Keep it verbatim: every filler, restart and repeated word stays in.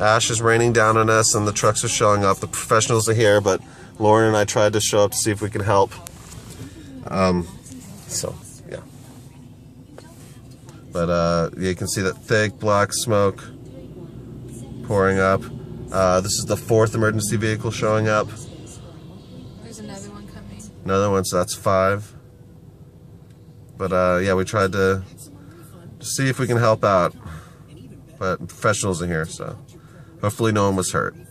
Ash is raining down on us and the trucks are showing up. The professionals are here, but Lauren and I tried to show up to see if we can help. Um, so, yeah. But uh, you can see that thick black smoke pouring up. Uh, this is the fourth emergency vehicle showing up. There's another one coming. Another one, so that's five. But uh, yeah, we tried to, to see if we can help out. But professionals are here, so hopefully no one was hurt.